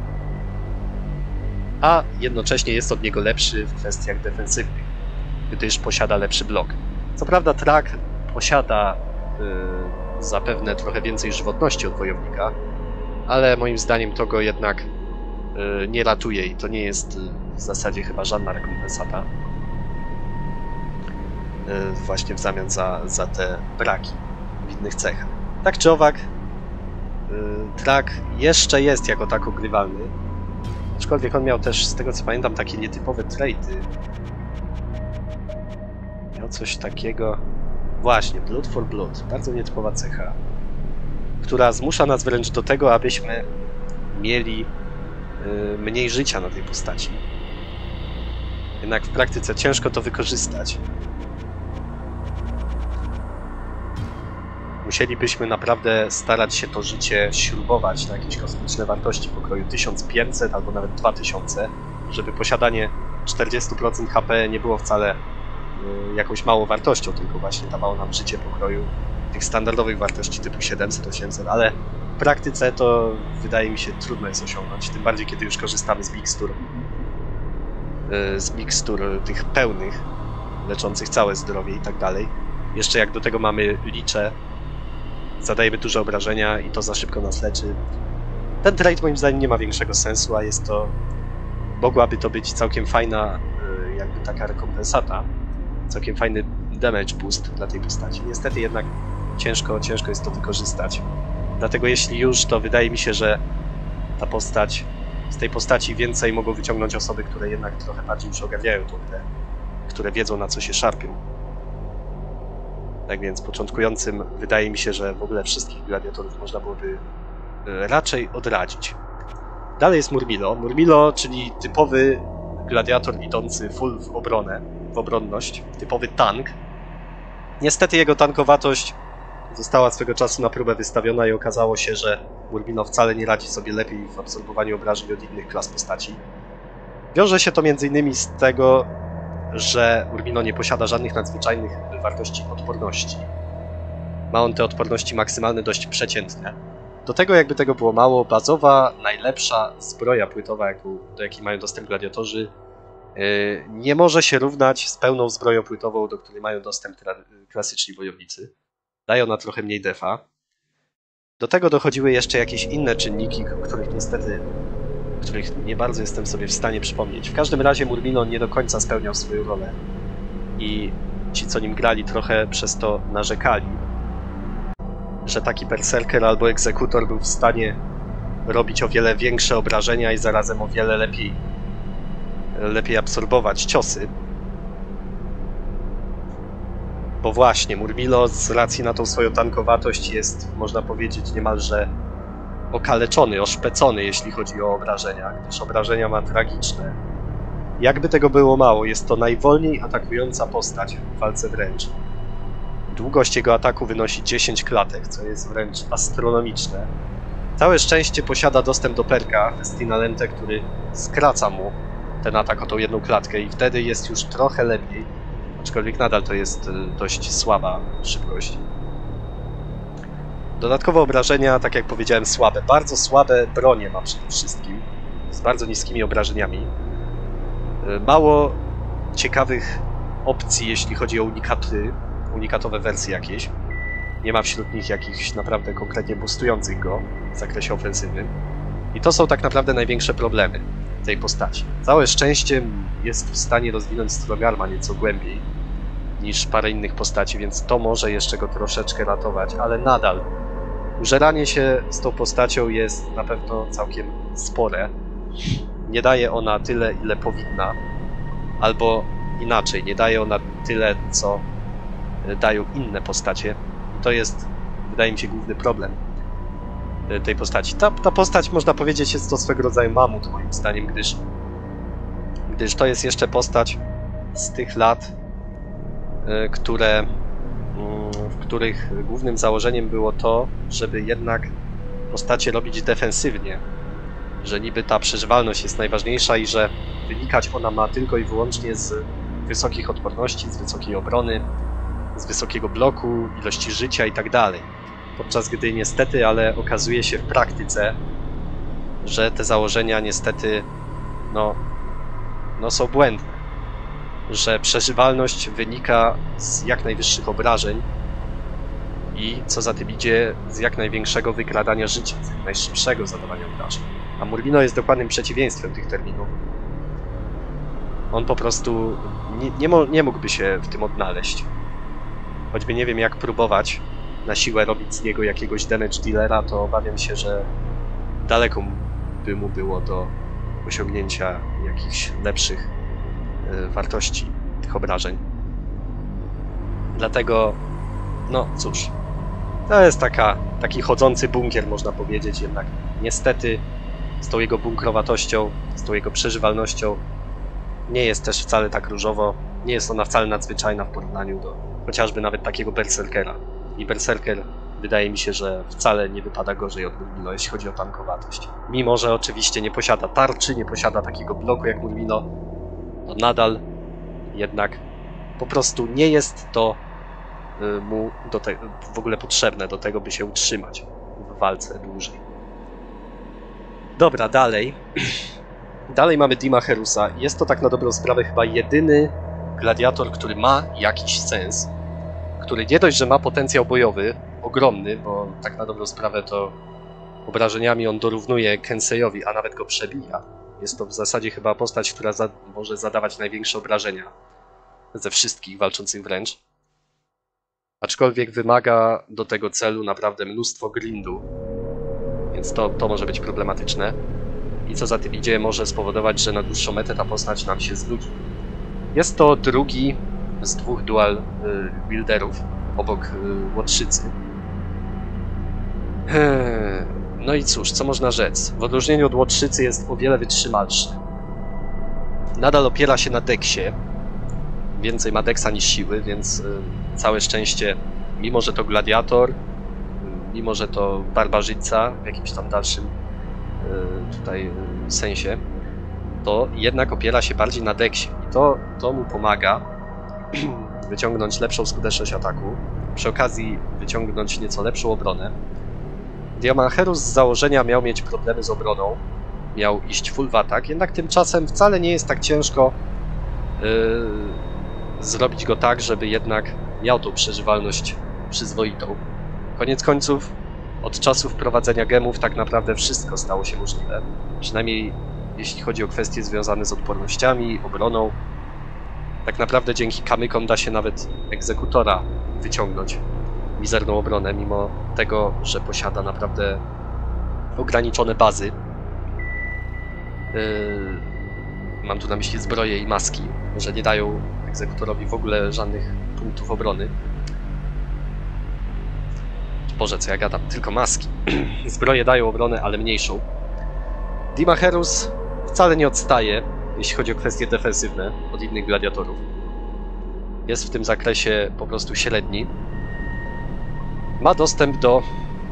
A jednocześnie jest od niego lepszy w kwestiach defensywnych, gdyż posiada lepszy blok. Co prawda Trak posiada zapewne trochę więcej żywotności od wojownika, ale moim zdaniem to go jednak nie ratuje i to nie jest w zasadzie chyba żadna rekompensata właśnie w zamian za te braki w innych cechach. Tak czy owak, Trak jeszcze jest jako tak ogrywalny, aczkolwiek on miał też, z tego co pamiętam, takie nietypowe traity. Miał coś takiego... Właśnie, Blood for Blood, bardzo nietypowa cecha, która zmusza nas wręcz do tego, abyśmy mieli mniej życia na tej postaci. Jednak w praktyce ciężko to wykorzystać. Musielibyśmy naprawdę starać się to życie śrubować na jakieś kosmiczne wartości pokroju 1500 albo nawet 2000, żeby posiadanie 40% HP nie było wcale jakąś małą wartością, tylko właśnie dawało nam życie pokroju tych standardowych wartości typu 700-800, ale w praktyce to wydaje mi się trudno jest osiągnąć, tym bardziej kiedy już korzystamy z mikstur tych pełnych, leczących całe zdrowie i tak dalej. Jeszcze jak do tego mamy licze, zadajemy duże obrażenia i to za szybko nas leczy. Ten trade moim zdaniem nie ma większego sensu, a jest to... mogłaby to być całkiem fajna jakby taka rekompensata, całkiem fajny damage boost dla tej postaci. Niestety jednak ciężko jest to wykorzystać. Dlatego jeśli już, to wydaje mi się, że ta postać, z tej postaci więcej mogą wyciągnąć osoby, które jednak trochę bardziej już ogarniają tą grę, które wiedzą, na co się szarpią. Tak więc początkującym wydaje mi się, że w ogóle wszystkich gladiatorów można byłoby raczej odradzić. Dalej jest Murmillo. Murmillo, czyli typowy gladiator idący full w obronę, w obronność, typowy tank. Niestety jego tankowatość została swego czasu na próbę wystawiona i okazało się, że Murmillo wcale nie radzi sobie lepiej w absorbowaniu obrażeń od innych klas postaci. Wiąże się to m.in. z tego, że Murmillo nie posiada żadnych nadzwyczajnych wartości odporności. Ma on te odporności maksymalne dość przeciętne. Do tego, jakby tego było mało, bazowa, najlepsza zbroja płytowa, do jakiej mają dostęp gladiatorzy, nie może się równać z pełną zbroją płytową, do której mają dostęp klasyczni wojownicy. Daje ona trochę mniej defa. Do tego dochodziły jeszcze jakieś inne czynniki, których nie bardzo jestem sobie w stanie przypomnieć. W każdym razie Murmillo nie do końca spełniał swoją rolę i ci, co nim grali, trochę przez to narzekali, że taki berserker albo egzekutor był w stanie robić o wiele większe obrażenia i zarazem o wiele lepiej absorbować ciosy. Bo właśnie, Murmillo z racji na tą swoją tankowatość jest, można powiedzieć, niemalże okaleczony, oszpecony, jeśli chodzi o obrażenia, gdyż obrażenia ma tragiczne. Jakby tego było mało, jest to najwolniej atakująca postać w walce wręcz. Długość jego ataku wynosi 10 klatek, co jest wręcz astronomiczne. Całe szczęście posiada dostęp do perka Festina Lente, który skraca mu ten atak o tą jedną klatkę i wtedy jest już trochę lepiej, aczkolwiek nadal to jest dość słaba szybkość. Dodatkowe obrażenia, tak jak powiedziałem, słabe. Bardzo słabe bronie ma przede wszystkim, z bardzo niskimi obrażeniami. Mało ciekawych opcji, jeśli chodzi o unikatowe wersje jakieś. Nie ma wśród nich jakichś naprawdę konkretnie boostujących go w zakresie ofensywnym. I to są tak naprawdę największe problemy tej postaci. Całe szczęście jest w stanie rozwinąć Strogarma nieco głębiej niż parę innych postaci, więc to może jeszcze go troszeczkę ratować, ale nadal użeranie się z tą postacią jest na pewno całkiem spore. Nie daje ona tyle, ile powinna, albo inaczej, nie daje ona tyle, co dają inne postacie. To jest, wydaje mi się, główny problem tej postaci. Ta postać, można powiedzieć, jest to swego rodzaju mamut, moim zdaniem, gdyż to jest jeszcze postać z tych lat, w których głównym założeniem było to, żeby jednak postacie robić defensywnie, że niby ta przeżywalność jest najważniejsza i że wynikać ona ma tylko i wyłącznie z wysokich odporności, z wysokiej obrony, z wysokiego bloku, ilości życia i tak dalej. Podczas gdy niestety, ale okazuje się w praktyce, że te założenia niestety są błędne. Że przeżywalność wynika z jak najwyższych obrażeń i co za tym idzie z jak największego wykradania życia, z jak najszybszego zadawania obrażeń. A Murmillo jest dokładnym przeciwieństwem tych terminów. On po prostu nie mógłby się w tym odnaleźć. Choćby nie wiem jak próbować na siłę robić z niego jakiegoś damage dealera, to obawiam się, że daleko by mu było do osiągnięcia jakichś lepszych wartości tych obrażeń. Dlatego, no cóż, to jest taki chodzący bunkier, można powiedzieć, jednak niestety z tą jego bunkrowatością, z tą jego przeżywalnością nie jest też wcale tak różowo, nie jest ona wcale nadzwyczajna w porównaniu do chociażby nawet takiego berserkera. I berserker wydaje mi się, że wcale nie wypada gorzej od Murmillo, jeśli chodzi o tankowatość. Mimo że oczywiście nie posiada tarczy, nie posiada takiego bloku jak Murmillo, to nadal jednak po prostu nie jest to mu w ogóle potrzebne do tego, by się utrzymać w walce dłużej. Dobra, dalej. Dalej mamy Dima Herusa. Jest to tak na dobrą sprawę chyba jedyny gladiator, który ma jakiś sens, który nie dość, że ma potencjał bojowy ogromny, bo tak na dobrą sprawę to obrażeniami on dorównuje Kenseiowi, a nawet go przebija. Jest to w zasadzie chyba postać, która może zadawać największe obrażenia ze wszystkich walczących wręcz. Aczkolwiek wymaga do tego celu naprawdę mnóstwo grindu, więc to może być problematyczne. I co za tym idzie, może spowodować, że na dłuższą metę ta postać nam się znudzi. Jest to drugi z dwóch dual wielderów obok łotrzycy. No i cóż, co można rzec? W odróżnieniu od łotrzycy jest o wiele wytrzymalszy. Nadal opiera się na deksie. Więcej ma deksa niż siły, więc całe szczęście, mimo że to gladiator, mimo że to barbarzyńca w jakimś tam dalszym tutaj sensie, to jednak opiera się bardziej na deksie. I to mu pomaga wyciągnąć lepszą skuteczność ataku, przy okazji wyciągnąć nieco lepszą obronę. Diamancherus z założenia miał mieć problemy z obroną, miał iść full w atak, jednak tymczasem wcale nie jest tak ciężko zrobić go tak, żeby jednak miał tą przeżywalność przyzwoitą. Koniec końców, od czasu wprowadzenia gemów tak naprawdę wszystko stało się możliwe. Przynajmniej jeśli chodzi o kwestie związane z odpornościami, obroną. Tak naprawdę dzięki kamykom da się nawet egzekutora wyciągnąć mizerną obronę, mimo tego, że posiada naprawdę ograniczone bazy. Mam tu na myśli zbroje i maski, że nie dają egzekutorowi w ogóle żadnych punktów obrony. Boże, co ja gadam, tylko maski. Zbroje dają obronę, ale mniejszą. Dimacherus wcale nie odstaje, jeśli chodzi o kwestie defensywne, od innych gladiatorów. Jest w tym zakresie po prostu średni. Ma dostęp do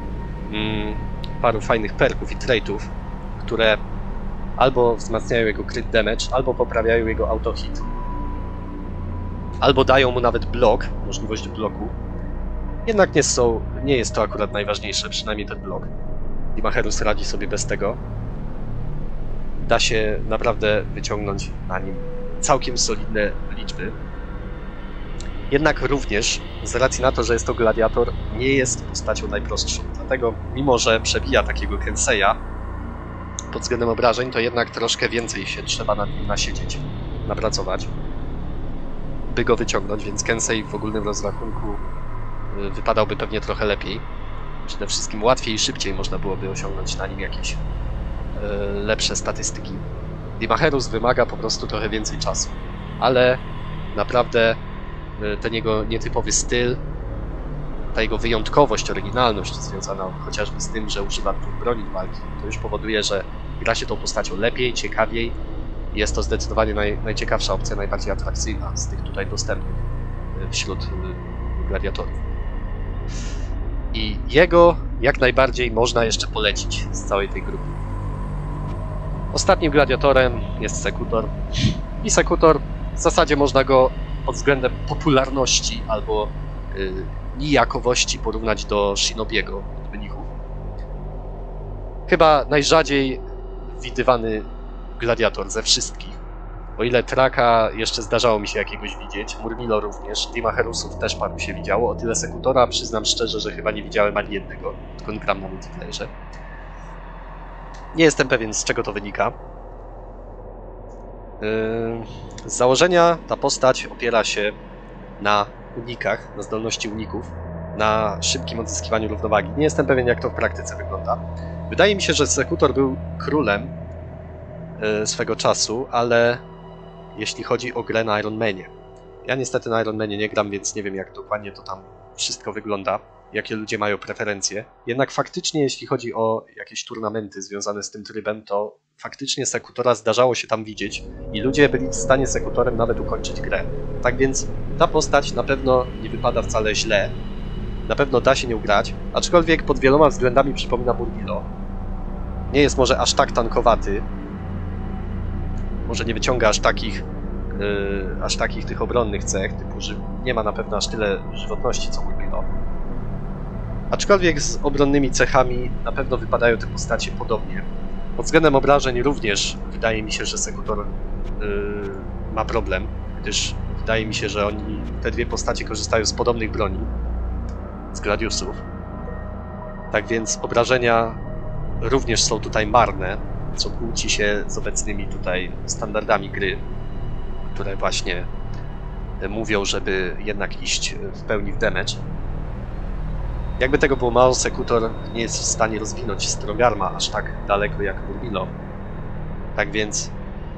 paru fajnych perków i traitów, które albo wzmacniają jego crit damage, albo poprawiają jego auto hit. Albo dają mu nawet blok, możliwość bloku. Jednak nie jest to akurat najważniejsze, przynajmniej ten blok. Dimacherus radzi sobie bez tego. Da się naprawdę wyciągnąć na nim całkiem solidne liczby. Jednak również, z racji na to, że jest to gladiator, nie jest postacią najprostszą. Dlatego, mimo że przebija takiego Kenseya pod względem obrażeń, to jednak troszkę więcej się trzeba nad nim nasiedzieć, napracować, by go wyciągnąć, więc Kensei w ogólnym rozrachunku wypadałby pewnie trochę lepiej. Przede wszystkim łatwiej i szybciej można byłoby osiągnąć na nim jakieś lepsze statystyki. Dimacherus wymaga po prostu trochę więcej czasu, ale naprawdę ten jego nietypowy styl, ta jego wyjątkowość, oryginalność związana chociażby z tym, że używa dwóch broni do walki, to już powoduje, że gra się tą postacią lepiej, ciekawiej. Jest to zdecydowanie najciekawsza opcja, najbardziej atrakcyjna z tych tutaj dostępnych wśród gladiatorów. I jego jak najbardziej można jeszcze polecić z całej tej grupy. Ostatnim gladiatorem jest Sekutor. I Sekutor w zasadzie można go pod względem popularności albo nijakowości porównać do Shinobiego od mnichów. Chyba najrzadziej widywany gladiator ze wszystkich. O ile Traka jeszcze zdarzało mi się jakiegoś widzieć, Murmilo również, Dimacherusów też paru się widziało, o tyle Sekutora przyznam szczerze, że chyba nie widziałem ani jednego, odkąd gram na multiplayerze. Nie jestem pewien, z czego to wynika. Z założenia ta postać opiera się na unikach, na zdolności uników, na szybkim odzyskiwaniu równowagi. Nie jestem pewien, jak to w praktyce wygląda. Wydaje mi się, że Sekutor był królem swego czasu, ale jeśli chodzi o grę na Iron Manie. Ja niestety na Iron Manie nie gram, więc nie wiem, jak dokładnie to tam wszystko wygląda, jakie ludzie mają preferencje. Jednak faktycznie, jeśli chodzi o jakieś turnamenty związane z tym trybem, to faktycznie Sekutora zdarzało się tam widzieć i ludzie byli w stanie Sekutorem nawet ukończyć grę. Tak więc ta postać na pewno nie wypada wcale źle, na pewno da się nią grać, aczkolwiek pod wieloma względami przypomina Murmilo. Nie jest może aż tak tankowaty, może nie wyciąga aż takich tych obronnych cech, typu, że nie ma na pewno aż tyle żywotności co Murmilo. Aczkolwiek z obronnymi cechami na pewno wypadają te postacie podobnie. Pod względem obrażeń również wydaje mi się, że Sekutor ma problem, gdyż wydaje mi się, że te dwie postacie korzystają z podobnych broni, z Gladiusów. Tak więc obrażenia również są tutaj marne, co kłóci się z obecnymi tutaj standardami gry, które właśnie mówią, żeby jednak iść w pełni w damage. Jakby tego było mało, Sekutor nie jest w stanie rozwinąć Strongarma aż tak daleko jak Murmilo. Tak więc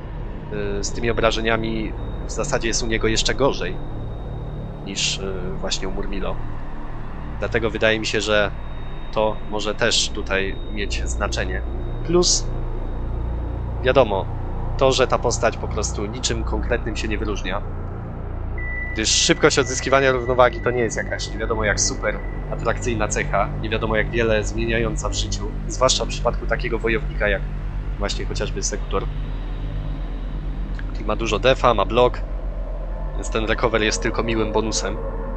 z tymi obrażeniami w zasadzie jest u niego jeszcze gorzej niż właśnie u Murmilo. Dlatego wydaje mi się, że to może też tutaj mieć znaczenie. Plus, wiadomo, to, że ta postać po prostu niczym konkretnym się nie wyróżnia, gdyż szybkość odzyskiwania równowagi to nie jest jakaś nie wiadomo jak super atrakcyjna cecha, nie wiadomo jak wiele zmieniająca w życiu, zwłaszcza w przypadku takiego wojownika jak właśnie chociażby Sekutor. Czyli ma dużo defa, ma blok, więc ten recover jest tylko miłym bonusem.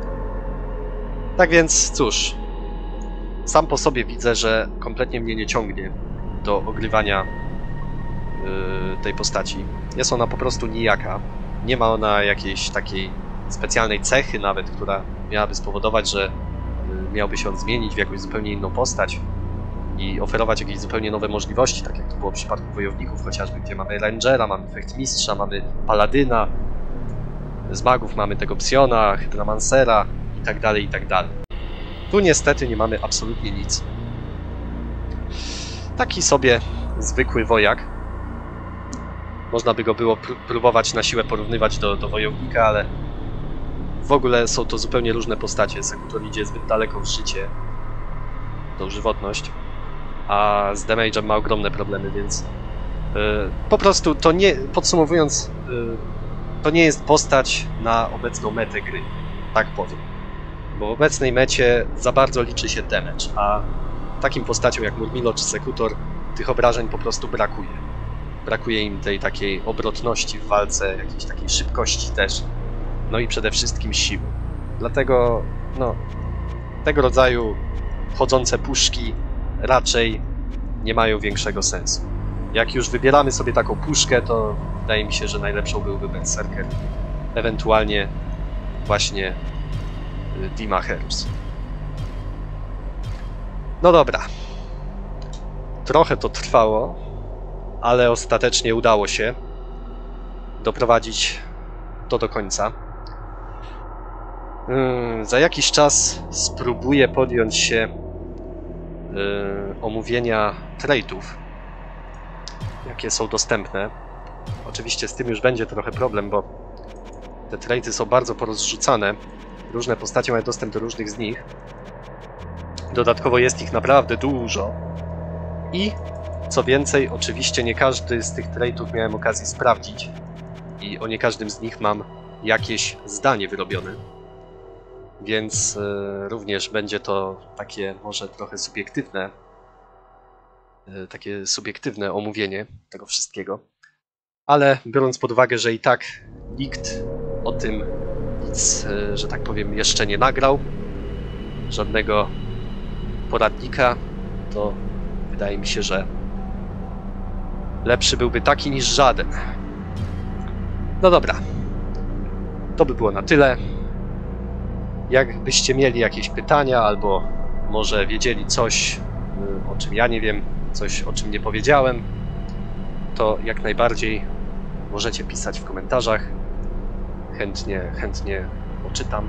Tak więc cóż, sam po sobie widzę, że kompletnie mnie nie ciągnie do ogrywania tej postaci. Jest ona po prostu nijaka. Nie ma ona jakiejś takiej specjalnej cechy nawet, która miałaby spowodować, że miałby się on zmienić w jakąś zupełnie inną postać i oferować jakieś zupełnie nowe możliwości, tak jak to było w przypadku wojowników chociażby, gdzie mamy Rangera, mamy Fechtmistrza, mamy Paladyna, z magów mamy tego Psiona, Hydramancera itd., itd. Tu niestety nie mamy absolutnie nic. Taki sobie zwykły wojak. Można by go było próbować na siłę porównywać do wojownika, ale w ogóle są to zupełnie różne postacie. Sekutor idzie zbyt daleko w życie, tą żywotność, a z damage'em ma ogromne problemy, więc po prostu to nie, podsumowując, to nie jest postać na obecną metę gry, tak powiem. Bo w obecnej mecie za bardzo liczy się damage, a takim postaciom jak Murmillo czy Sekutor tych obrażeń po prostu brakuje. Brakuje im tej takiej obrotności w walce, jakiejś takiej szybkości też, no i przede wszystkim siły. Dlatego, no, tego rodzaju chodzące puszki raczej nie mają większego sensu. Jak już wybieramy sobie taką puszkę, to wydaje mi się, że najlepszą byłby Berserker, ewentualnie właśnie Dima Herbs. No dobra. Trochę to trwało, ale ostatecznie udało się doprowadzić to do końca. Za jakiś czas spróbuję podjąć się omówienia trade'ów, jakie są dostępne. Oczywiście z tym już będzie trochę problem, bo te trade'y są bardzo porozrzucane. Różne postacie mają dostęp do różnych z nich. Dodatkowo jest ich naprawdę dużo. I co więcej, oczywiście nie każdy z tych trade'ów miałem okazję sprawdzić. I o nie każdym z nich mam jakieś zdanie wyrobione. Więc również będzie to takie może trochę subiektywne omówienie tego wszystkiego. Ale biorąc pod uwagę, że i tak nikt o tym nic, że tak powiem, jeszcze nie nagrał, żadnego poradnika, to wydaje mi się, że lepszy byłby taki niż żaden. No dobra, to by było na tyle. Jakbyście mieli jakieś pytania, albo może wiedzieli coś, o czym ja nie wiem, coś, o czym nie powiedziałem, to jak najbardziej możecie pisać w komentarzach. Chętnie poczytam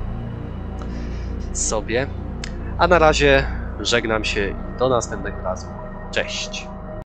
sobie. A na razie żegnam się i do następnego razu. Cześć!